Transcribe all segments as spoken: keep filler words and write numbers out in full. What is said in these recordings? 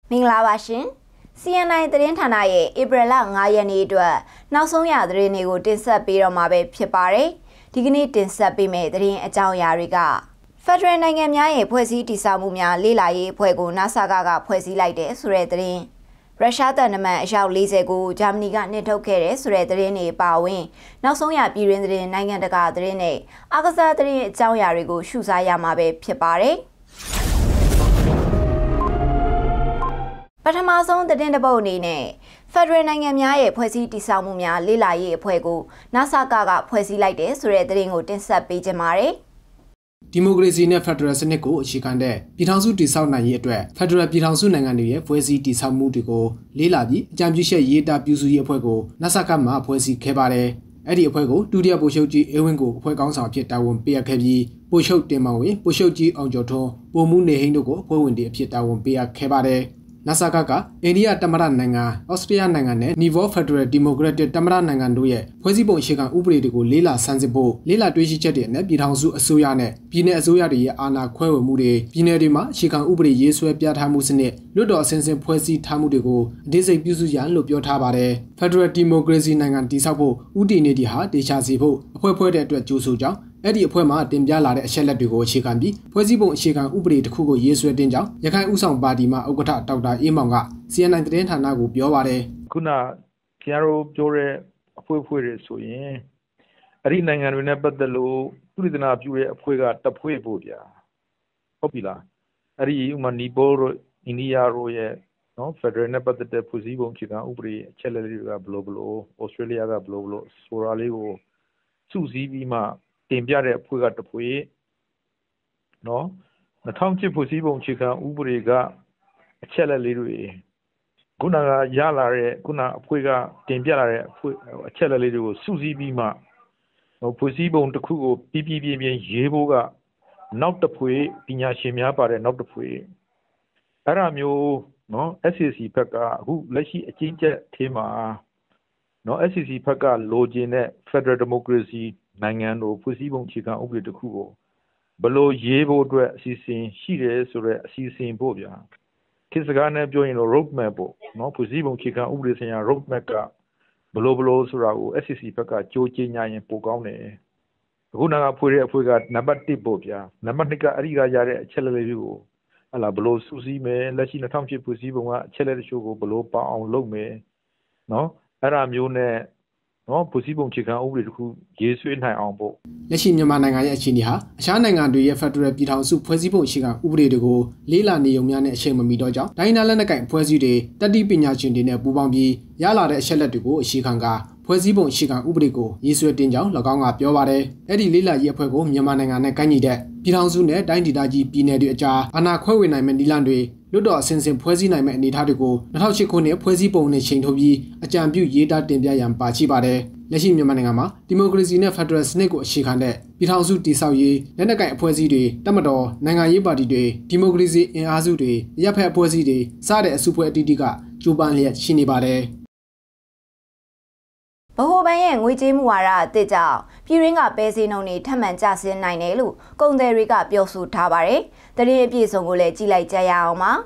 မင်္ဂလာပါရှင် C N I သတင်းဌာနရဲ့ဧပြီလ၅ရက်နေ့အတွက်နောက်ဆုံးရသတင်းတွေကိုတင်ဆက်ပေးတော့မှာပဲဖြစ်ပါတယ်ဒီကနေ့တင်ဆက်ပေးမယ့်သတင်းအကြောင်းအရာတွေကဖက်ဒရယ်နိုင်ငံများရဲ့ဖွဲ့စည်းတည်ဆောက်မှုများလေ့လာရေးအဖွဲ့ကို NASA ကဖွဲ့စည်းလိုက်တဲ့ဆိုတဲ့သတင်းရုရှားတန်တမန်အယောက်၄၀ကိုဂျာမနီကနှင်ထုတ်ခဲ့တဲ့ဆိုတဲ့သတင်းတွေပါဝင်နောက်ဆုံးရပြည်တွင်းသတင်းနိုင်ငံတကာသတင်းတွေအားကစားသတင်းအကြောင်းအရာတွေကိုရှုစားရမှာပဲဖြစ်ပါတယ်ပထမဆုံးသတင်းတပုတ်အနေနဲ့ဖက်ဒရယ်နိုင်ငံများရဲ့ဖွဲ့စည်းတည်ဆောက်မှုများလေ့လာရေးအဖွဲ့ကို NASA ကဖွဲ့စည်းလိုက်တဲ့ဆိုတဲ့သတင်းကိုတင်ဆက်ပေးကြပါမယ်။ဒီမိုကရေစီနဲ့ဖက်ဒရယ်စနစ်ကိုအခြေခံတဲ့ပြည်ထောင်စုတည်ဆောက်နိုင်ရေးအတွက်ဖက်ဒရယ်ပြည်ထောင်စုနိုင်ငံတွေရဲ့ဖွဲ့စည်းတည်ဆောက်မှုတွေကိုလေ့လာပြီးအကြံပြုချက်ရေးသားပြုစုရေးအဖွဲ့ကို NASA ကမှဖွဲ့စည်းခဲ့ပါတယ်။အဲ့ဒီအဖွဲ့ကိုဒုတိယဗိုလ်ချုပ်ကြီးအေးဝင်းကိုအဖွဲ့ကောင်းဆောင်ဖြစ်တာဝန်ပေးအပ်ခဲ့ပြီးဗိုလ်ချုပ်တင်မောင်ဝင်းဗိုလ်ချုပ်ကြီးအောင်ကျော်ထွန်းပုံမှုနေဟိန်းတို့ကိုအဖွဲ့ဝင်တွေအဖြစ်တာဝန်ပေးအပ်ခဲ့ပါတယ်။ NASA ကအိန္ဒိယတမရနိုင်ငံဩစတြေးလျနိုင်ငံနဲ့ Nivo Federal Democratic တမရနိုင်ငံတို့ရဲ့ဖွဲ့စည်းပုံအခြေခံဥပဒေတွေကိုလေးလာဆန်းစစ်ဖို့လေးလာတွေ့ရှိချက်တွေနဲ့ပြည်ထောင်စုအစိုးရနဲ့ပြည်내အစိုးရတွေရဲ့အာဏာခွဲဝေမှုတွေပြည်내တွေမှာအခြေခံဥပဒေရေးဆွဲပြဋ္ဌာန်းမှုစနစ်လွတ်တော်အစဉ်စဉ်ဖွဲ့စည်းထားမှုတွေကိုအသေးစိတ်ပြုစုရန်လို့ပြောထားပါတယ်။ Federal Democracy နိုင်ငံတည်ဆောက်ဖို့ဥတီနေတီဟာတေချာစီဖို့အဖွဲ့ဖွဲ့တဲ့အတွက်ကြိုးဆိုကြောင်းအဲ့ဒီအဖွဲ့မှတင်ပြလာတဲ့အချက်လက်တွေကိုအခြေခံပြီးဖွဲ့စည်းပုံအခြေခံဥပဒေတစ်ခုကိုရေးဆွဲတင်ကြောင်းရခိုင်ဥဆောင်ပါတီမှဥက္ကဋ္ဌဒေါက်တာအေးမောင်က C N I သတင်းဌာနကိုပြောပါတယ်ခုနကျန်တို့ပြောတဲ့အဖွဲ့ဖွဲ့တွေဆိုရင်အဲ့ဒီနိုင်ငံတွေနဲ့ပတ်သက်လို့သူရိဒနာပြုတဲ့အဖွဲ့ကတဖွဲ့ပို့ဗျာဟုတ်ပြီလားအဲ့ဒီဥမာနီပိုတို့အိန္ဒိယတို့ရဲ့နော်ဖက်ဒရယ်နဲ့ပတ်သက်တဲ့ဖွဲ့စည်းပုံအခြေခံဥပဒေအချက်လက်တွေကဘယ်လိုဘယ်လိုဩစတြေးလျကဘယ်လိုဘယ်လိုဆိုတာလေးကိုစုစည်းပြီးမှတင်ပြတဲ့အဖွဲ့ကတဖွဲ့နော်၂၀၀၈ဖွဲ့စည်းပုံအခြေခံဥပဒေကအချက်လက်လေးတွေခုနကရလာတဲ့ခုနအဖွဲ့ကတင်ပြလာတဲ့အဖွဲ့အချက်လက်လေးတွေကိုစုစည်းပြီးမှဖွဲ့စည်းပုံတစ်ခုကိုပြပြပြပြရေးဖို့ကနောက်တစ်ဖွဲ့ပညာရှင်များပါတဲ့နောက်တစ်ဖွဲ့အဲ့ဒါမျိုးနော် S A C ဘက်ကအခုလက်ရှိအကျဉ်းချက်အထင်းမှာနော် S A C ဘက်ကလိုချင်တဲ့ Federal Democracy နိုင်ငံတို့ဖွဲ့စည်းပုံအခြေခံဥပဒေတစ်ခုကိုဘလို့ရေးဖို့အတွက်အစီအစဉ်ရှိတယ်ဆိုတော့အစီအစဉ်ပို့ဗျာခေတ်စကားနဲ့ပြောရင်တော့ road map ပေါ့နော်ဖွဲ့စည်းပုံအခြေခံဥပဒေဆိုင်ရာ road map ကဘလို့ဘလို့ဆိုတာကို S A C ဘက်ကကြိုးကျင်းညာရင်ပိုကောင်းတယ်အခုနကဖွဲ့တဲ့အဖွဲ့ကနံပါတ်တစ်ပို့ဗျာနံပါတ်နှစ်ကအဲ့ဒီကရတဲ့အချက်လက်လေးတွေကိုဟလာဘလို့စူးစီးမယ်လက်ရှိ၂၀၀၈ဖွဲ့စည်းပုံကအချက်လက်တချို့ကိုဘလို့ပေါအောင်လုပ်မယ်နော်အဲ့ဒါမျိုးနဲ့နော်ဖွဲ့စည်းပုံအခြေခံဥပဒေတစ်ခုရေးဆွဲနိုင်အောင်ပေါ့လက်ရှိမြန်မာနိုင်ငံရဲ့အခြေအနေဟာအခြားနိုင်ငံတွေရဲ့ဖက်ဒရယ်ပြည်ထောင်စုဖွဲ့စည်းပုံအခြေခံဥပဒေတွေကိုလေးလာနေုံများနဲ့အချိန်မမီတော့ကြောင်းဒိုင်းနာလက်နက်ကိုင်ဖွဲ့စည်းတွေတတိပညာရှင်တွေနဲ့ပူးပေါင်းပြီးရလာတဲ့အချက်လက်တွေကိုအခြေခံကဖွဲ့စည်းပုံအခြေခံဥပဒေကိုရေးဆွဲတင်ကြောင်း၎င်းကပြောပါတယ်။အဲ့ဒီလေးလာရေးအဖွဲ့ကိုမြန်မာနိုင်ငံနဲ့ကိုင်းညီတဲ့ပြည်ထောင်စုနဲ့တိုင်းဒေသကြီးပြည်နယ်တွေအကြားအာဏာခွဲဝေနိုင်မယ့်နည်းလမ်းတွေလွတ်တော်အစဉ်စဉ်ဖွဲ့စည်းနိုင်မယ့်အနေအထားတွေကို၂၀၀၈ခုနှစ်ဖွဲ့စည်းပုံနဲ့ချိန်ထုတ်ပြီးအကြံပြုရေးသားတင်ပြရန်ပါရှိပါတယ်။လက်ရှိမြန်မာနိုင်ငံမှာဒီမိုကရေစီနဲ့ဖက်ဒရယ်စနစ်ကိုအခြေခံတဲ့ပြည်ထောင်စုတည်ဆောက်ရေးလက်နက်ကိုင်အဖွဲ့အစည်းတွေတပ်မတော်နိုင်ငံရေးပါတီတွေဒီမိုကရေစီအင်အားစုတွေရပ်ဖက်အဖွဲ့အစည်းတွေစတဲ့အစုအဖွဲ့အသီးသီးကကြိုးပမ်းလျက်ရှိနေပါတယ်။ဗဟိုဘဏ်ရဲ့ငွေကြေးမှုဝါဒအသစ်ကြောင့်ပြည်ရင်းကပဲစည်းနှုန်းတွေထပ်မံကျဆင်းနိုင်တယ်လို့ကုန်သည်တွေကပြောဆိုထားပါတယ်။သတင်းအပြည့်အစုံကိုလည်းကြည့်လိုက်ကြရအောင်ပါ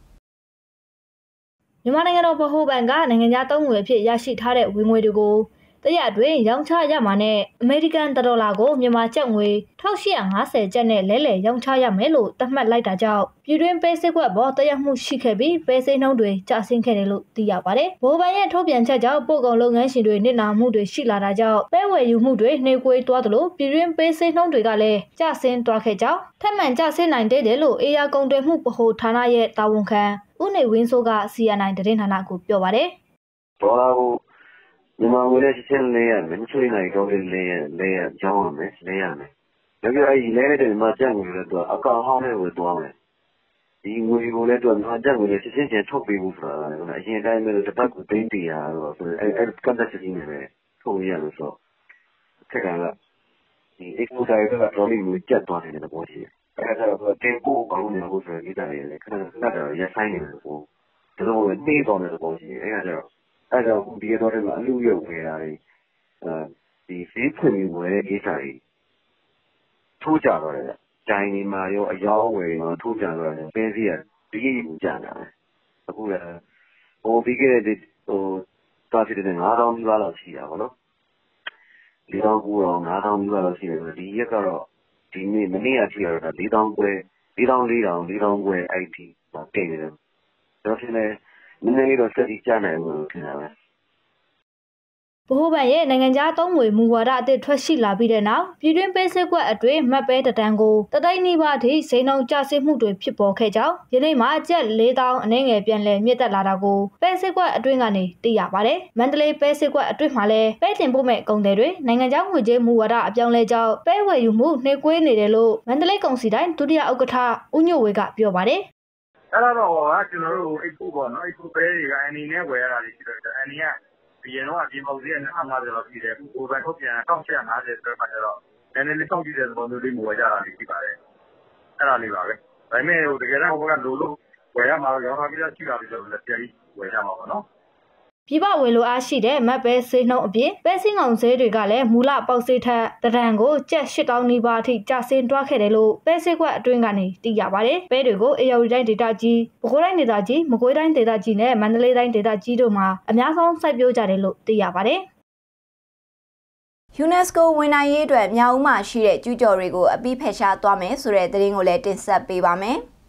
။မြန်မာနိုင်ငံတော်ဗဟိုဘဏ်ကနိုင်ငံခြားသုံးငွေအဖြစ်ရရှိထားတဲ့ဝင်ငွေတွေကိုတရက်အတွင်းရောင်းချရမှာနဲ့အမေရိကန်ဒေါ်လာကိုမြန်မာကျပ်ငွေ၁၈၅၀ကျပ်နဲ့လဲလှယ်ရောင်းချရမယ်လို့သတ်မှတ်လိုက်တာကြောင့်ပြည်တွင်းပဲစည်းကွက်ပေါ်တရက်မှုရှိခဲ့ပြီးပဲစည်းနှုန်းတွေကျဆင်းခဲ့တယ်လို့သိရပါတယ်။ဗဟိုဘဏ်ရဲ့ထုတ်ပြန်ချက်ကြောင့်ပို့ကုန်လုပ်ငန်းရှင်တွေနစ်နာမှုတွေရှိလာတာကြောင့်ပဲဝယ်ယူမှုတွေနှေးကွေးသွားသလိုပြည်တွင်းပဲစည်းနှုန်းတွေကလည်းကျဆင်းသွားခဲ့ကြောင်းထပ်မံကျဆင်းနိုင်တဲ့တယ်လို့အေယာကုန်သွယ်မှုဗဟိုဌာနရဲ့တာဝန်ခံဦးနေဝင်းစိုးက C N I သတင်းဌာနကိုပြောပါတယ်။ဒေါ်လာကိုမြန်မာငွေနဲ့ချက်လဲရမယ်ချိုးနိုင်တော့လဲရလဲရကြောင်းရမယ်လဲရမယ်ဒါကြအဲ့ဒီလဲတဲ့မြန်မာကျပ်ငွေလည်းတော့အကောင်ဟောင်းနဲ့ဝယ်သွားမယ်ဒီငွေကိုလည်းတော့မြန်မာကျပ်ငွေနဲ့ချက်ချင်းချင်းထုတ်ပေးဖို့ဆိုတာအရင်တိုင်းပဲတစ်ပတ်ကိုသိန်းတရာတော့ဆိုအဲ့အဲ့ကန့်သက်ချက်ကြီးနေပဲထုတ်ရလို့ဆိုခက်ကကဒီ export တွေကတော်လေးကိုကျက်သွားတယ်တဲ့ဘောရှိအဲ့ဒါကတော့တင်ပို့ကောင်းနေလို့ဆိုရင်ဒီတိုင်းလည်းခဏခဏတော့ရဆိုင်နေတယ်ပေါ့ဒါတော့နေတော့တဲ့ဘောရှိအဲ့ဒါကြောင့်အဲ့တော့ဒီတော့လည်းအလူရုပ်နေတာတွေအဲဒီဈေးဖွင့်ပြီးဝယ်တဲ့ကိစ္စတွေထိုးကြတော့တယ်။ဂျိုင်းဒီမှာရောအယောင်းဝယ်ရောထိုးကြတော့တယ်။ပဲစည်းကတကြီးကိုကြာတာပဲအခုလည်းဟိုပြီးခဲ့တဲ့ဟိုတာဖြစ်တဲ့ငါးတောင်းနီးပါးလောက်ရှိတာပေါ့နော်လေးတောင်းကိုတော့ငါးတောင်းနီးပါးလောက်ရှိတယ်ဆိုတော့ဒီရက်ကတော့ဒီနေ့မနေ့ကထိကတော့လေးတောင်းခွဲလေးတောင်းလေးတောင်းလေးတောင်းခွဲအဲ့ဒီတင်နေတယ်ဒါဖြစ်နေနည်းနည်းတော့စက်ကြီးကျနိုင်လို့ထင်တာပဲဗဟိုဘဏ်ရဲ့နိုင်ငံခြားသုံးငွေမူဝါဒအသစ်ထွက်ရှိလာပြီးတဲ့နောက်ပြည်တွင်းပေးစစ်ကွက်အတွင်းမှတ်ပဲတတန်းကိုတသိန်းနီးပါးထိစိန်နှုန်းကျဆင်းမှုတွေဖြစ်ပေါ်ခဲ့ကြောင်းယနေ့မှကျပ်လေးသောင်းအနည်းငယ်ပြန်လည်မြင့်တက်လာတာကိုပဲစစ်ကွက်အတွင်းကနေသိရပါတယ်။မန္တလေးပဲစစ်ကွက်အတွင်းမှာလည်းပဲတင်ပို့မဲ့ကုန်တယ်တွေနိုင်ငံခြားငွေကြေးမူဝါဒအပြောင်းလဲကြောင်းပဲဝယ်ယူမှုနှေးကွေးနေတယ်လို့မန္တလေးကုန်စည်တိုင်းဒုတိယဥက္ကဋ္ဌဦးညိုဝေကပြောပါတယ်။အဲ့တော့ကကျွန်တော်တို့အိတ်ဖို့ပေါ့နော်အိတ်ဖို့ပဲတွေကအန်နီနဲ့ဝယ်ရတာတွေရှိတော့အန်နီကဒီရင်တော့အပြင်ပေါက်စီးကနှစ်၅၀လောက်ရှိတယ်။ဟိုဘက်ထုတ်ပြန်၁၈၅၀ဆိုတော့ကျတော့နည်းနည်းလေးစောင့်ကြည့်တဲ့သဘောမျိုးလေးမဝယ်ကြတာလေးရှိပါတယ်။အဲ့ဒါလေးပါပဲ။ဒါပေမဲ့ဟိုတကယ်တော့ဟိုကလိုလို့ဝယ်ရမှာရောင်းပြီးတော့ရှိတာပြီးတော့လည်းပြန်ပြီးဝယ်ရမှာပေါ့နော်။ပြည်ပဝယ်လိုအားရှိတဲ့မတ်ပဲဆေးနှုန်းအပြင်ပဲစင်းကောင်ဈေးတွေကလည်းမူလပေါက်ဆေးထက်တဒံကိုကျပ်၈တောင်းနီးပါးအထိကျဆင်းတွားခဲ့တယ်လို့ပဲဆေးကွက်အတွင်းကနေသိရပါတယ်။ပဲတွေကိုအေရဝတီတိုင်းဒေသကြီး၊ပဲခူးတိုင်းဒေသကြီး၊မကွေးတိုင်းဒေသကြီးနဲ့မန္တလေးတိုင်းဒေသကြီးတို့မှာအများဆုံးစိုက်ပျိုးကြတယ်လို့သိရပါတယ်။ UNESCO ဝန်နိုင်ရေးအတွက်မြောက်ဦးမှာရှိတဲ့ကျူးကျော်တွေကိုအပိဖက်ရှားသွားမယ်ဆိုတဲ့သတင်းကိုလည်းတင်ဆက်ပေးပါမယ်။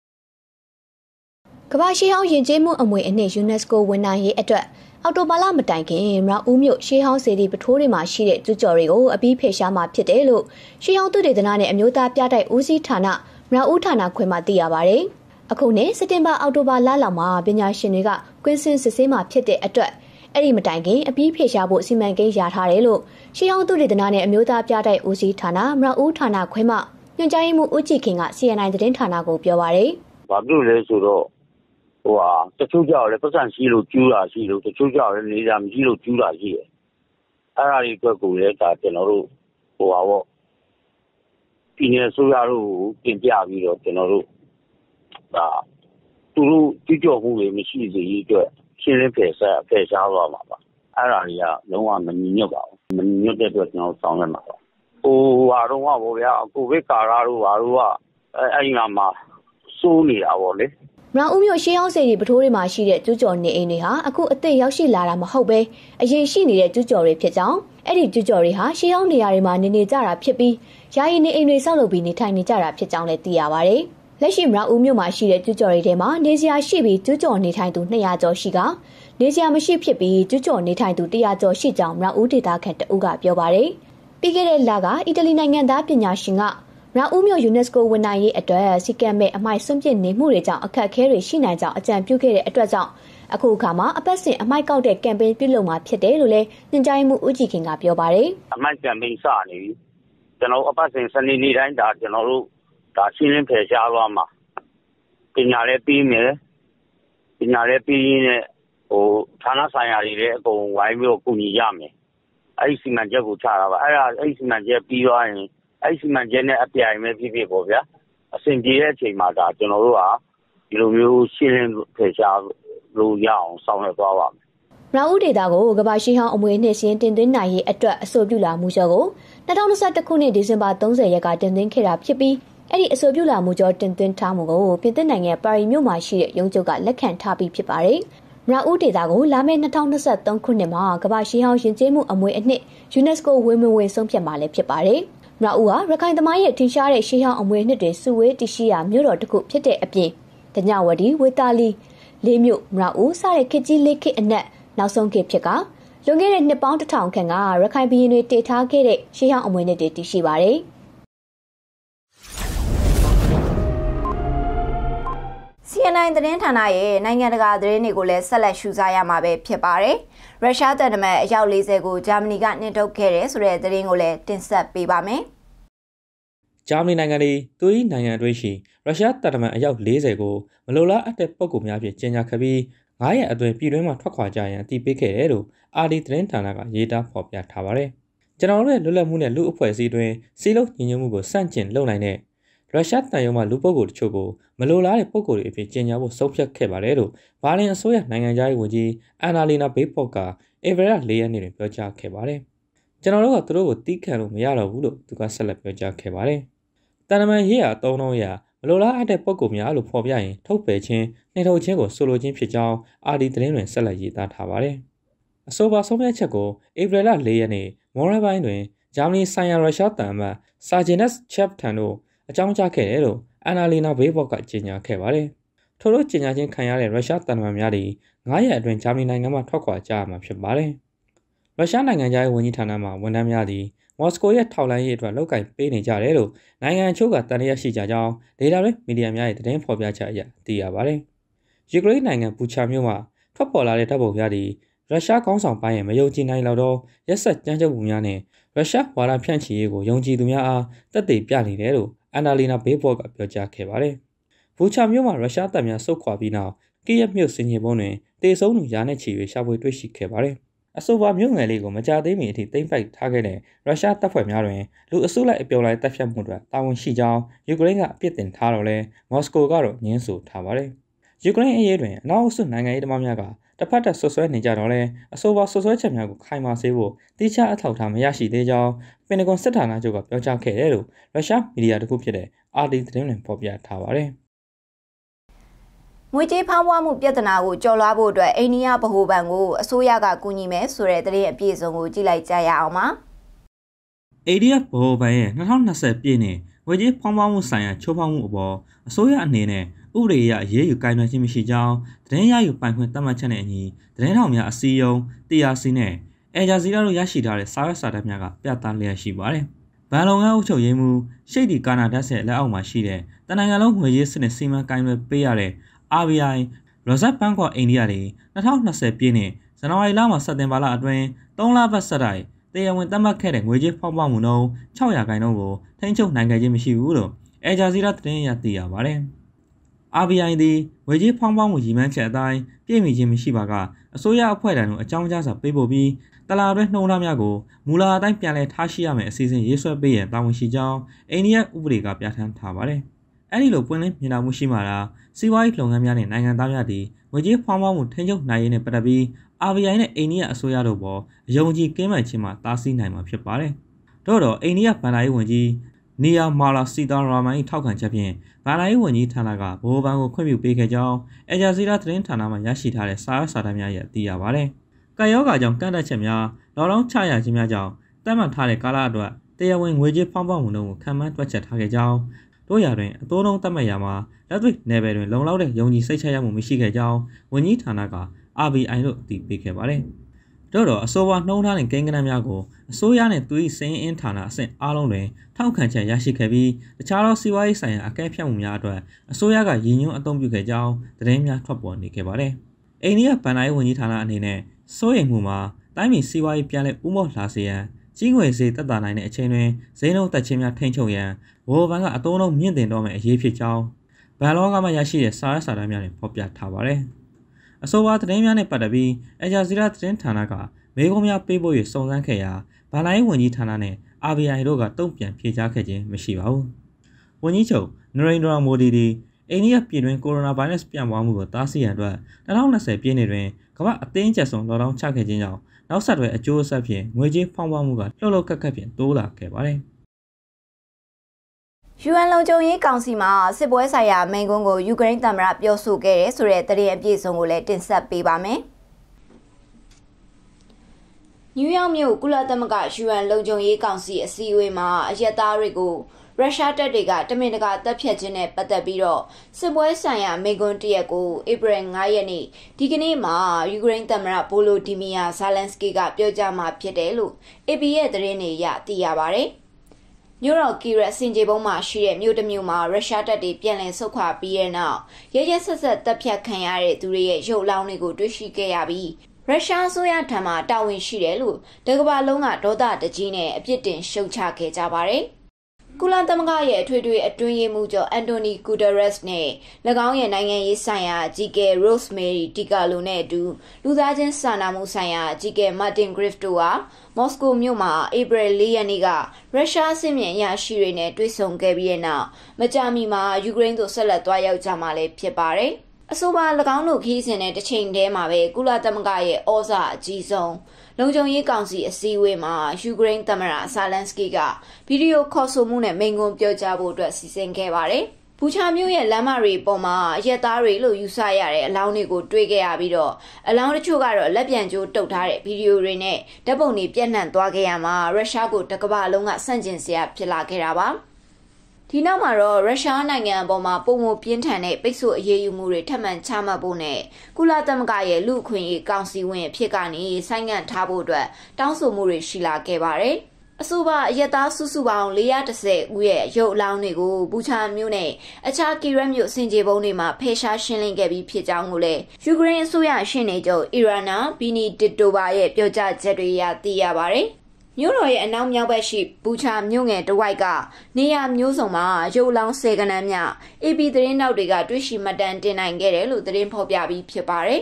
ကမ္ဘာရှေးဟောင်းယဉ်ကျေးမှုအမွေအနှစ် UNESCO ဝန်နိုင်ရေးအတွက်အော်တိုဘာလမတိုင်ခင်မြောက်ဦးမြို့ရှေးဟောင်းစေတီပထိုးတွေမှာရှိတဲ့ကျူးကျော်တွေကိုအပိဖက်ရှားမှာဖြစ်တယ်လို့ရှေးဟောင်းသုတေသနနဲ့အမျိုးသားပြတိုက်ဦးစီးဌာနမြောက်ဦးဌာနခွဲမှသိရပါတယ်။အခုနှစ်စက်တင်ဘာအောက်တိုဘာလလောက်မှာပညာရှင်တွေကကွင်းစင်စစ်ဆေးမှာဖြစ်တဲ့အတွက်အဲ့ဒီမတိုင်ခင်အပြီးဖယ်ရှားဖို့စီမံကိန်းရထားတယ်လို့ရှေးဟောင်းသုတေသနနဲ့အမျိုးသားပြတိုက်ဦးစီးဌာနမြောက်ဦးဌာနခွဲမှညွှန်ကြားရေးမှူးဦးကြည်ခင်က စီ အန် အိုင် သတင်းဌာနကိုပြောပါရယ်။ဘာဖြစ်လဲဆိုတော့ဟိုဟာတချို့ကြောက်လည်းပတ်စံရှိလို့ကျူးတာရှိလို့တချို့ကြောက်လည်းနေရာမရှိလို့ကျူးတာရှိတယ်။အဲ့ဒါတွေအတွက်ကိုလည်းဒါကျွန်တော်တို့ဟိုဟာပေါ့ပြည်နယ်ဆိုရတို့ပြင်ပြပြီးတော့ကျွန်တော်တို့ဒါသူတို့ကြည့်ကြော်မှုတွေမရှိစေရေးအတွက်ရှင်းလင်းဖယ်ဆက်ဖယ်ရှားသွားမှာပါအဲ့ဒါတွေကလုံးဝမညီညွတ်ပါဘူးမညီညွတ်တဲ့အတွက်ကျွန်တော်ဆောင်ရွက်မှာပါဟိုဟာတော့ဟောဗျာကိုဗစ်ကာရာတို့ဘာတို့ကအဲ့အဲ့ဒီမှာစိုးနေတာပေါ့လေမြောက်ဦးမြို့ရှေးဟောင်းစေတီပထိုးတွေမှာရှိတဲ့ကျူးကျော်နေအိမ်တွေဟာအခုအသက်ရောက်ရှိလာတာမဟုတ်ပဲအရင်ရှိနေတဲ့ကျူးကျော်တွေဖြစ်ကြောင်းအဲ့ဒီကျူးကျော်တွေဟာရှေးဟောင်းနေရာတွေမှာနေနေကြတာဖြစ်ပြီးယာယီနေအိမ်တွေဆောက်လုပ်ပြီးနေထိုင်နေကြတာဖြစ်ကြောင်းလည်းသိရပါတယ်လက်ရှိမြောက်ဦးမြို့မှာရှိတဲ့ကျူးကျော်တွေထဲမှာနေစရာရှိပြီးကျူးကျော်နေထိုင်သူနှစ်ရာကျော်ရှိကနေစရာမရှိဖြစ်ပြီးကျူးကျော်နေထိုင်သူတစ်ရာကျော်ရှိကြောင်းမြောက်ဦးဒေသခံတအုပ်ကပြောပါတယ်ပြီးခဲ့တဲ့လကအီတလီနိုင်ငံသားပညာရှင်ကမြောက်ဦးမြို့ UNESCO ဝန်နိုင်ရေးအတွက်စီကံမဲ့အမိုက်စွန့်ပစ်နေမှုတွေကြောင့်အခက်အခဲတွေရှိနိုင်ကြောင်းအကြံပြုခဲ့တဲ့အတွက်ကြောင့်အခုအခါမှာအပတ်စဉ်အမိုက်ကောက်တဲ့ကမ်ပိန်းပြုလုပ်မှာဖြစ်တယ်လို့လည်းညွှန်ကြားရေးမှူးဦးကြည်ခင်ကပြောပါတယ်အမိုက်ကမ်ပိန်းစနေပြီကျွန်တော်အပတ်စဉ်စနေနေ့တိုင်းဒါကျွန်တော်တို့ဒါရှင်းလင်းဖယ်ရှားသွားမှာပညာလည်းပြီးမယ်ပညာလည်းပြီးရင်းနဲ့ဟိုဌာနဆိုင်ရာတွေလည်းအကုန်ဝိုင်းပြီးတော့ကူညီရမယ်အဲ့ဒီစီမံချက်ကိုချတာပါအဲ့ဒါအဲ့ဒီစီမံချက်ပြီးသွားရင်အဲ့ဒီစီမံချက်နဲ့အပြိုင်ပဲဖြစ်ဖြစ်ပေါ့ဗျာအဆင်ပြေတဲ့အချိန်မှာဒါကျွန်တော်တို့ကဒီလိုမျိုးရှင်းလင်းဖယ်ရှားလို့ရအောင်ဆောင်ရွက်သွားပါမယ်မြောက်ဦးဒေသကိုကမ္ဘာရှေးဟောင်းအမွေအနှစ်ရှင်တင်သွင်းနိုင်ရေးအတွက်အဆိုပြုလာမှုကျော်ကို၂၀၂၁ခုနှစ်ဒီဇင်ဘာ၃၀ရက်ကတင်သွင်းခဲ့တာဖြစ်ပြီးအဲ့ဒီအဆိုပြုလာမှုကျော်တင်သွင်းထားမှုကိုပြင်သစ်နိုင်ငံပါရီမြို့မှာရှိတဲ့ရုံးချုပ်ကလက်ခံထားပြီးဖြစ်ပါတယ်။မြောက်ဦးဒေသကိုလာမယ့်၂၀၂၃ခုနှစ်မှာကမ္ဘာရှေးဟောင်းယဉ်ကျေးမှုအမွေအနှစ် UNESCO ဝင်ဝင်ဝင်ဆုံးဖြတ်မှာလည်းဖြစ်ပါတယ်။မြောက်ဦးဟာရခိုင်သမိုင်းရဲ့ထင်ရှားတဲ့ရှေးဟောင်းအမွေအနှစ်တွေစုဝေးတည်ရှိရာမြို့တော်တစ်ခုဖြစ်တဲ့အပြင်တညဝတီဝေတာလီလေးမြို့မြောက်ဦးစတဲ့ခေတ်ကြီးလေးခေတ်အနက်နောက်ဆုံးခေတ်ဖြစ်ကလွန်ခဲ့တဲ့နှစ်ပေါင်းတစ်ထောင်ခန့်ကရခိုင်ပြည်နယ်တွေတည်ထားခဲ့တဲ့ရှေးဟောင်းအမွေအနှစ်တွေတည်ရှိပါတယ်။စီ အန် အိုင် သတင်းဌာနရဲ့နိုင်ငံတကာသတင်းတွေကိုလည်းဆက်လက်ရှုစားရမှာပဲဖြစ်ပါတယ်။ရုရှားတပ်တမန်အယောက်၄၀ကိုဂျာမနီကနှင်ထုတ်ခဲ့တယ်ဆိုတဲ့သတင်းကိုလည်းတင်ဆက်ပေးပါမယ်။ဂျာမနီနိုင်ငံ၏သူ၏နိုင်ငံအတွင်းရှိရုရှားတပ်တမန်အယောက်၄၀ကိုမလိုလားအပ်တဲ့ပုံကူများဖြင့်ကြေညာခဲ့ပြီးငါးရက်အတွင်းပြည်တွင်းမှာထွက်ခွာကြရန်အတည်ပြုခဲ့တယ်လို့အာဒီသတင်းဌာနကရေးသားဖော်ပြထားပါတယ်။ကျွန်တော်တို့ရဲ့လွတ်လပ်မှုနဲ့လူအဖွဲ့အစည်းတွင်စီးလုံးညီညွတ်မှုကိုစန့်ကျင်လုပ်နိုင်တဲ့ရုရှားတန်ရုံမှလူပုဂ္ဂိုလ်တချို့ကိုမလိုလားတဲ့ပုဂ္ဂိုလ်တွေအဖြစ်ကြေညာဖို့ဆုံးဖြတ်ခဲ့ပါတယ်လို့ဘာလင်အစိုးရနိုင်ငံသားရေးဝန်ကြီးအန်နာလီနာဘေးပေါ့ကဧပြီလ၄ရက်နေ့တွင်ပြောကြားခဲ့ပါတယ်။ကျွန်တော်တို့ကသူတို့ကိုတီးခံလို့မရတော့ဘူးလို့သူကဆက်လက်ပြောကြားခဲ့ပါတယ်။တန်တမန်ရေးရာအသုံးနှုန်းအရမလိုလားအပ်တဲ့ပုံကူများလို့ဖော်ပြရင်ထုတ်ပယ်ခြင်းနှိပ်ထုတ်ခြင်းကိုဆိုလိုခြင်းဖြစ်ကြောင်းအာဒီသတင်းတွင်ဆက်လက်ရေးသားထားပါတယ်။အဆိုပါဆုံးဖြတ်ချက်ကိုဧပြီလ၄ရက်နေ့မော်ရပိုင်းတွင်ဂျာမနီဆိုင်ရာရုရှားတန်အမတ်ဆာဂျင်နက်ချက်ထန်တို့အကြောင်းကြားခဲ့တယ်လို့အန်နာလီနာဘေးဘော့ကကြေညာခဲ့ပါတယ်။ထို့သောကြေညာခြင်းခံရတဲ့ရုရှားတန်အမတ်များသည်ငါးရက်အတွင်းဂျာမနီနိုင်ငံမှထွက်ခွာကြရမှာဖြစ်ပါတယ်။ရုရှားနိုင်ငံသားရေးဝန်ကြီးဌာနမှဝန်ထမ်းများသည်မော်စကိုရဲ့ထောက်လှမ်းရေးအတွက်လောက်ကင်ပေးနေကြတယ်လို့နိုင်ငံအချို့ကတန်တရားရှိကြကြောင်းဒေတာတွေမီဒီယာများရဲ့သတင်းဖော်ပြချက်အရသိရပါတယ်။ယူကရိန်းနိုင်ငံဘူချာမြို့မှာထွက်ပေါ်လာတဲ့တပ်ပုံများသည်ရုရှားခေါင်းဆောင်ပိုင်းရဲ့မယုံကြည်နိုင်လောက်သောရက်စက်ကြမ်းကြုတ်မှုများနဲ့ရုရှားဝါဒဖြန့်ချီရေးကိုယုံကြည်သူများအားတက်သေးပြနေတယ်လို့အန်နာလီနာဘေးဘော့ကပြောကြားခဲ့ပါတယ်။ဘူချာမြို့မှာရုရှားတပ်များဆုတ်ခွာပြီးနောက်ကီယက်မြို့စင်ကြီးပုံးတွင်တေဆုံးသူရာနဲ့ချီ၍ရှာဖွေတွေ့ရှိခဲ့ပါတယ်။အဆိုပါမြို့ငယ်လေးကိုမကြာသေးမီအထိသိမ်းပိုက်ထားခဲ့တဲ့ရုရှားတပ်ဖွဲ့များတွင်လူအစုလိုက်အပြုံလိုက်တပ်ဖြတ်မှုတွေတာဝန်ရှိကြောင်းယူကရိန်းကအပြစ်တင်ထားတော့လဲမော်စကိုကတော့ညှင်းဆိုထားပါတယ်။ယူကရိန်းအရေးတွင်အနောက်အုပ်စုနိုင်ငံရေးသမားများကတစ်ဖက်သက်ဆွဆွဲနေကြတော့လဲအဆိုပါဆွဆွဲချက်များကိုခိုင်မာစေဖို့တိကျအထောက်အထားမရရှိသေးကြောင်းပင်တဂွန်စစ်ဌာနချုပ်ကပြောကြားခဲ့တယ်လို့ရုရှားမီဒီယာတစ်ခုဖြစ်တဲ့အာဒီသတင်းတွင်ဖော်ပြထားပါတယ်။ငွေကြေးဖောင်းပွားမှုပြဿနာကိုကျော်လွှားဖို့အတွက်အိန္ဒိယဗဟိုဘဏ်ကိုအစိုးရကကူညီမယ်ဆိုတဲ့သတင်းအပြည့်အစုံကိုကြည့်လိုက်ကြရအောင်ပါ။ အေဒီအက်ဖ် ဗဟိုဘဏ်ရဲ့၂၀၂၀ပြည့်နှစ်ငွေကြေးဖောင်းပွားမှုဆိုင်ရာချိုးဖောက်မှုအပေါ်အစိုးရအနေနဲ့ဥပဒေအရအရေးယူကိုင်တွယ်ခြင်းမရှိကြောင်းသတင်းရယူပိုင်ခွင့်သတ်မှတ်ချက်နဲ့အညီသတင်းထောက်များအစည်းအရုံး တီ အာർ စီ နဲ့အယ်ဂျာဇီရာတို့ရရှိထားတဲ့စာရွက်စာတမ်းများကပြသလျက်ရှိပါတယ်။ဘဏ်လုပ်ငန်းအုပ်ချုပ်ရေးမှူးရှိတ်ဒီကာနာဒတ်ရဲ့လက်အောက်မှာရှိတဲ့တနိုင်ငံလုံးငွေကြေးစနစ်စီမံကိုင်တွယ်ပေးရတဲ့ အာร์ ဘီ အိုင် Reserve Bank of India တွေ၂၀၂၀ပြည့်နှစ်ဇန်နဝါရီလမှာစတင်ပါလအတွင်းသုံးလပတ်ဆက်တိုက်တရားဝင်သတ်မှတ်ခဲ့တဲ့ငွေကြေးဖောက်ပွားမှုနှုန်း၆ရာခိုင်နှုန်းကိုထိန်းချုပ်နိုင်ခဲ့ခြင်းမရှိဘူးလို့အယ်ဂျာဇီရာသတင်းရသိရပါတယ်။ အာร์ ဘီ အိုင် သည်ငွေကြေးဖောင်းပွားမှုရည်မှန်းချက်အတိုင်းပြည့်မီခြင်းမရှိပါကအစိုးရအဖွဲ့ထံသို့အကြောင်းကြားစာပေးပို့ပြီးတလာတွဲနှုံထားများကိုမူလအတိုင်းပြန်လည်ထားရှိရမယ့်အစီအစဉ်ရေးဆွဲပေးရန်တာဝန်ရှိကြောင်းအိန္ဒိယဥပဒေကပြဋ္ဌာန်းထားပါတယ်။အဲဒီလိုပွင့်လင်းမြင်သာမှုရှိမှသာစီးပွားရေးလုပ်ငန်းများနဲ့နိုင်ငံသားများသည်ငွေကြေးဖောင်းပွားမှုထိန်းချုပ်နိုင်ရေးနဲ့ပတ်သက်ပြီး အာร์ ဘီ အိုင် နဲ့အိန္ဒိယအစိုးရတို့ပေါ်အယုံကြည်ကင်းမဲ့ခြင်းမှတားဆီးနိုင်မှာဖြစ်ပါတယ်။သို့တော့အိန္ဒိယဗန်ဒါရေးဝန်ကြီးနီယာမာလာစီတာရာမန်၏ထောက်ခံချက်ဖြင့်ဗန်ဒါရေးဝန်ကြီးဌာနကဗဟိုဘဏ်ကိုခွင့်ပြုပေးခဲ့ကြောင်းအယ်ဂျာဇီရာသတင်းဌာနမှရရှိထားတဲ့စာရွက်စာတမ်းများရသိရပါတယ်။ကာယောဂါကြောင့်ကန့်သက်ချက်များလော်လောင်းချရခြင်းများကြောင့်တတ်မှတ်ထားတဲ့ကာလအတွက်တရားဝင်ငွေကြေးဖောင်းပွားမှုနှုန်းကိုခံမှန်းတွက်ချက်ထားခဲ့ကြောင်းတို့ရာတွင်အတိုးနှုန်းသတ်မှတ်ရာမှာလက်တွေ့နယ်ပယ်တွင်လုံလောက်တဲ့ယုံကြည်စိတ်ချရမှုမရှိခဲ့ကြောင်းဝန်ကြီးဌာနက အာร์ ဘီ အိုင် တို့အသိပေးခဲ့ပါတယ်။တို့တော့အဆိုပါနှုံးထားတဲ့ကိန်းဂဏန်းများကိုအစိုးရနဲ့သူ၏စည်ရင်းအင်းဌာနအဆင့်အားလုံးတွင်ထောက်ခံချက်ရရှိခဲ့ပြီးတခြားသောစီးပွားရေးဆိုင်ရာအကဲဖြတ်မှုများအတွက်အစိုးရကရည်ညွှန်းအသုံးပြုခဲ့ကြောင်းသတင်းများထွက်ပေါ်နေခဲ့ပါတယ်။အိန္ဒိယဗန်ဒါရေးဝန်ကြီးဌာနအနေနဲ့စိုးရိမ်မှုမှာတိုင်းပြည်စီးပွားရေးပြန်လည်ဦးမော့လာစေရန်ကြီးငွေဈေးတက်တာနိုင်တဲ့အချိန်တွင်ဈေးနှုန်းတက်ခြင်းများထိန်းချုပ်ရန်ဗဟိုဘဏ်ကအသုံးနှုန်းမြင့်တင်တော့မယ့်အရေးဖြစ်ကြောင်းဘဏ်လောကမှရရှိတဲ့စာရွက်စာတမ်းများတွင်ဖော်ပြထားပါတယ်။အဆိုပါသတင်းများနဲ့ပတ်သက်ပြီးအယ်ဂျာဇီရာသတင်းဌာနကမေးခွန်းများပေးပို့၍စုံစမ်းခဲ့ရာဗန်ဒါရေးဝန်ကြီးဌာနနဲ့ အာร์ ဘီ အိုင် တို့ကတုံ့ပြန်ဖြေကြားခဲ့ခြင်းမရှိပါဘူး။ဝန်ကြီးချုပ်နရိန္ဒရာမိုဒီသည်အိန္ဒိယပြည်တွင်းကိုရိုနာဗိုင်းရပ်စ်ပြန့်ပွားမှုကိုတားဆီးရန်အတွက်၂၀၂၀ပြည့်နှစ်တွင်ကမ္ဘာအသိမ်းကျဆုံးလော်ဒေါင်းချခဲ့ခြင်းကြောင့်နောက်ဆက်တွဲအကျိုးဆက်ဖြင့်ငွေကြေးဖောင်းပွားမှုကလှုပ်လှုပ်ခက်ခက်ဖြင့်တိုးလာခဲ့ပါတယ်။ယူအန်လုံခြုံရေးကောင်စီမှာစစ်ပွဲဆိုင်ရာမိန့်ခွန်းကိုယူကရိန်းသမ္မတပြောဆိုခဲ့တဲ့ဆိုတဲ့သတင်းအပြည့်အစုံကိုလည်းတင်ဆက်ပေးပါမယ်။နယူးယောက်မြို့ကုလသမဂ္ဂယူအန်လုံခြုံရေးကောင်စီအစည်းအဝေးမှာအရက်သားတွေကိုရုရှားတပ်တွေကတမင်တကာတပ်ဖြတ်ခြင်းနဲ့ပတ်သက်ပြီးတော့စစ်ပွဲဆိုင်ရာမိန့်ခွန်းတစ်ရပ်ကိုဧပြီ၅ရက်နေ့ဒီကနေ့မှာယူကရိန်းသမ္မတဗိုလိုဒီမီယာဇာလန်စကီကပြောကြားမှာဖြစ်တယ်လို့ အေပီ ရဲ့သတင်းတွေအရသိရပါတယ်။မြို့တော်ကီရက်စင်ဂျေဘုံမှာရှိတဲ့မြို့တစ်မြို့မှာရုရှားတပ်တွေပြန်လည်ဆုတ်ခွာပြီးတဲ့နောက်ရရဆက်ဆက်တပ်ဖြတ်ခံရတဲ့သူတွေရဲ့ရုပ်အလောင်းတွေကိုတွေ့ရှိခဲ့ရပြီးရုရှားအစိုးရထံမှတာဝန်ရှိတယ်လို့တကမ္ဘာလုံးကဒေါသတကြီးနဲ့အပြစ်တင်ရှုတ်ချခဲ့ကြပါတယ်။ကုလသမဂ္ဂရဲ့အထွေထွေအတွင်းရေးမှူးချုပ်အန်တိုနီဂူတာရက်စ်နဲ့၎င်းရဲ့နိုင်ငံရေးဆိုင်ရာအကြီးအကဲရို့စ်မေရီတီကာလိုနဲ့အတူလူသားချင်းစာနာမှုဆိုင်ရာအကြီးအကဲမာတင်ဂရစ်တို့ဟာမော်စကိုမြို့မှာဧပြီ၄ရက်နေ့ကရုရှားစစ်မြေအရာရှိတွေနဲ့တွေ့ဆုံခဲ့ပြီးတဲ့နောက်မကြာမီမှာယူကရိန်းသို့ဆက်လက်သွားရောက်ကြမှာလည်းဖြစ်ပါတယ်။အဆိုပါ၎င်းတို့ခီးစဉ်တဲ့တစ်ချိန်တည်းမှာပဲကုလသမဂ္ဂရဲ့ဩဇာအကြီးဆုံးလုံခြုံရေးကောင်စီအစည်းအဝေးမှာယူကရိန်းသမ္မတဇာလန်စကီကဗီဒီယိုခေါ်ဆိုမှုနဲ့မိန့်ခွန်းပြောကြားဖို့အတွက်စီစဉ်ခဲ့ပါတယ်ဘူချာမြို့ရဲ့လမ်းမတွေပေါ်မှာရက်သားတွေလို့ယူဆရတဲ့အလောင်းတွေကိုတွေ့ခဲ့ရပြီးတော့အလောင်းတချို့ကတော့လက်ပြန်ကျိုးတုပ်ထားတဲ့ဗီဒီယိုတွေနဲ့ဓာတ်ပုံတွေပြန့်နှံ့သွားခဲ့ရမှာရုရှားကိုတကမ္ဘာလုံးကဆန့်ကျင်စရာဖြစ်လာခဲ့တာပါဒီနောက်မှာတော့ရုရှားနိုင်ငံအပေါ်မှာပုံမပြင်းထန်တဲ့ပိတ်ဆို့အရေးယူမှုတွေထပ်မံချမှတ်ဖို့နဲ့ကုလသမဂ္ဂရဲ့လူ့အခွင့်အရေးကောင်စီဝင်အဖြစ်ကနေဆိုင်းငံ့ထားဖို့အတွက်တောင်းဆိုမှုတွေရှိလာခဲ့ပါတယ်အဆိုပါအရက်သားစုစုပေါင်း၄၁၀ဦးရဲ့ရုပ်အလောင်းတွေကိုဘူချာမြို့နဲ့အခြားကီရက်မြို့စင်ကြေပုံတွေမှာဖယ်ရှားရှင်းလင်းခဲ့ပြီးဖြစ်ကြောင်းကိုလည်းယူကရိန်းအစိုးရရှင်းနေကြအီရန်နာဘီနီတစ်တိုဘာရဲ့ပြောကြားချက်တွေအရသိရပါတယ်မြို့တော်ရဲ့အနောက်မြောက်ဘက်ရှိဘူချာမြို့ငယ်တဝိုက်ကနေရာမျိုးစုံမှာရုပ်လောင်းဆယ်ကနန်းမြ အေပီ သတင်းတောက်တွေကတွေ့ရှိမှတ်တမ်းတင်နိုင်ခဲ့တယ်လို့သတင်းဖော်ပြပြီးဖြစ်ပါတယ်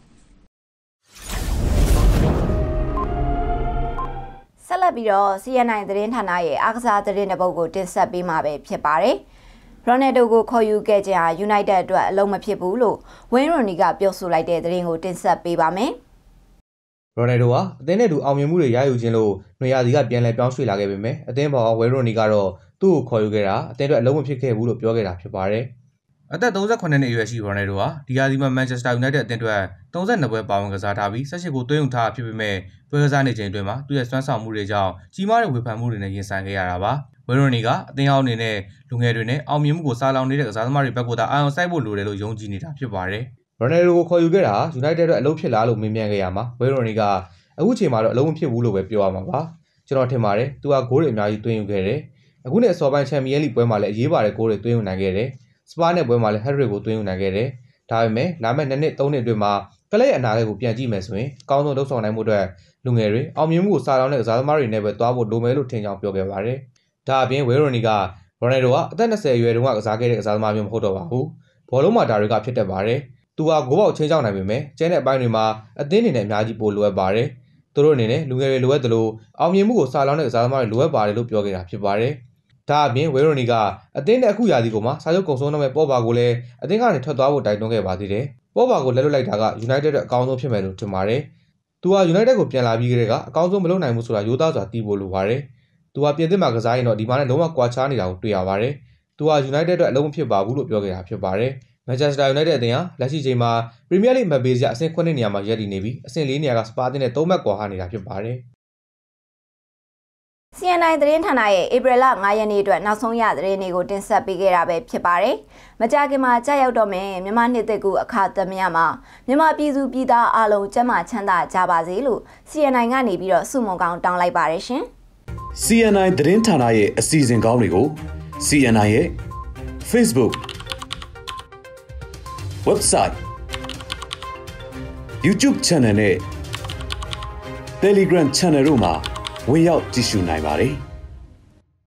ဆက်လက်ပြီးတော့ စီ အန် အိုင် သတင်းဌာနရဲ့အားကစားသတင်းတစ်ပုဒ်ကိုတင်ဆက်ပေးမှာပဲဖြစ်ပါတယ်။ရိုနယ်ဒိုကိုခေါ်ယူခဲ့ခြင်းဟာ United အတွက်အလုံးမဖြစ်ဘူးလို့ဝင်းရိုနီကပြောဆိုလိုက်တဲ့သတင်းကိုတင်ဆက်ပေးပါမယ်။ရိုနယ်ဒိုဟာအသင်းနဲ့တူအောင်မြင်မှုတွေရယူခြင်းလို့နွေရာသီကပြန်လည်ပြောင်းရွှေ့လာခဲ့ပေမဲ့အသင်းပေါ်ဝင်းရိုနီကတော့သူ့ကိုခေါ်ယူခဲ့တာအသင်းအတွက်အလုံးမဖြစ်ခဲ့ဘူးလို့ပြောခဲ့တာဖြစ်ပါတယ်။အသက်၃၉နှစ်အရွယ်ရှိရိုနယ်ဒိုဟာဒီရာသီမှာ Manchester United အသင်းအတွက်၃၂ပွဲပါဝင်ကစားထားပြီး၁၈ကိုသွင်းယူထားဖြစ်ပေမဲ့ပွဲကစားနေချိန်အတွင်းမှာသူ့ရဲ့စွမ်းဆောင်မှုတွေကြောင့်ကြီးမားတဲ့ဝေဖန်မှုတွေနဲ့ရင်ဆိုင်ခဲ့ရတာပါ။ဝင်းရိုနီကအသင်းဟောင်းအနေနဲ့လူငယ်တွေနဲ့အောင်မြင်မှုကိုစားလောင်နေတဲ့ကစားသမားတွေဘက်ကအာရုံစိုက်ဖို့လိုတယ်လို့ယုံကြည်နေတာဖြစ်ပါတယ်။ရိုနယ်ဒိုကိုခေါ်ယူခဲ့တာ United အတွက်အလုံးဖြစ်လားလို့မေးမြန်းခဲ့ရမှာဝင်းရိုနီကအခုချိန်မှာတော့အလုံးမဖြစ်ဘူးလို့ပဲပြောရမှာပါကျွန်တော်ထင်ပါတယ်သူကဂိုးတွေအများကြီးသွင်းယူခဲ့တယ်အခုနဲ့အစောပိုင်းချန်ပီယံလိပွဲမှာလည်းအရေးပါတဲ့ဂိုးတွေသွင်းယူနိုင်ခဲ့တယ်စပါးနဲ့ပွဲမှာလည်းဟက်ဒရစ်ကိုသွင်းယူနိုင်ခဲ့တယ်ဒါပေမဲ့လာမယ့်နှစ်နှစ်သုံးနှစ်အတွင်းမှာကလပ်ရဲ့အနာဂတ်ကိုပြန်ကြည့်မယ်ဆိုရင်အကောင်းဆုံးလုပ်ဆောင်နိုင်မှုအတွက်လူငယ်တွေအောင်မြင်မှုကိုစားလောင်းတဲ့ကစားသမားတွေနဲ့ပဲတွားဖို့လိုမယ်လို့ထင်ကြောင်းပြောခဲ့ပါတယ်ဒါအပြင်ဝေရိုနီကရိုနယ်ဒိုကအသက်၂၀အရွယ်တုန်းကကစားခဲ့တဲ့ကစားသမားမျိုးမဟုတ်တော့ပါဘူးဘောလုံးမှာဒါတွေကဖြစ်တတ်ပါတယ်သူကဂိုးပေါက်ချင်းချောင်းနိုင်ပေမဲ့ကျန်တဲ့အပိုင်းတွေမှာအသင်းအနေနဲ့အများကြီးပိုလိုအပ်ပါတယ်သူတို့အနေနဲ့လူငယ်တွေလိုအပ်တယ်လို့အောင်မြင်မှုကိုစားလောင်းတဲ့ကစားသမားတွေလိုအပ်ပါတယ်လို့ပြောခဲ့တာဖြစ်ပါတယ်။ဒါအပြင်ဝေရိုနီကအသင်းနဲ့အခုရာသီကိုမှစာချုပ်ကုန်ဆုံးတော့မဲ့ပေါ်ပါကိုလည်းအသင်းကနေထွက်သွားဖို့တိုက်တွန်းခဲ့ပါသေးတယ်။ပေါ်ပါကိုလက်လွတ်လိုက်တာက United အတွက်အကောင်းဆုံးဖြစ်မယ်လို့ထင်ပါတယ်။သူက United ကိုပြန်လာပြီးကြတဲ့ကအကောင်းဆုံးမလုပ်နိုင်ဘူးဆိုတာရိုးသားစွာသိဖို့လိုပါတယ်။သူကပြင်သစ်မှာကစားရင်တော့ဒီမှာနဲ့လုံးဝကွာခြားနေတာကိုတွေ့ရပါတယ်။သူက United အတွက်အလုံးမဖြစ်ပါဘူးလို့ပြောခဲ့တာဖြစ်ပါတယ်။ Manchester United အသင်းဟာလက်ရှိချိန်မှာ Premier League မှတ်ပေးစရာအဆင့်ခုနှစ်နေရာမှာရပ်တည်နေပြီးအဆင့်လေးနေရာကစပါးအသင်းနဲ့သုံးမှတ်ကွာဟနေတာဖြစ်ပါတယ်။စီ အန် အိုင် သတင်းဌာနရဲ့ဧပြီလ၅ရက်နေ့အတွက်နောက်ဆုံးရသတင်းတွေကိုတင်ဆက်ပေးခဲ့တာပဲဖြစ်ပါတယ်။မကြာခင်မှာကြာရောက်တော့မယ်မြန်မာနှစ်သက်ကူအခါသမယမှာမြန်မာပြည်သူပြည်သားအားလုံးကျန်းမာချမ်းသာကြပါစေလို့ စီ အန် အိုင် ကနေပြီးတော့ဆုမွန်ကောင်းတောင်းလိုက်ပါတယ်ရှင်။ စီ အန် အိုင် သတင်းဌာနရဲ့အစီအစဉ်ကောင်းတွေကို စီ အန် အိုင် ရဲ့ Facebook website YouTube channel နဲ့ Telegram channel တို့မှာဝင်ရောက်ကြည့်ရှုနိုင်ပါတယ်။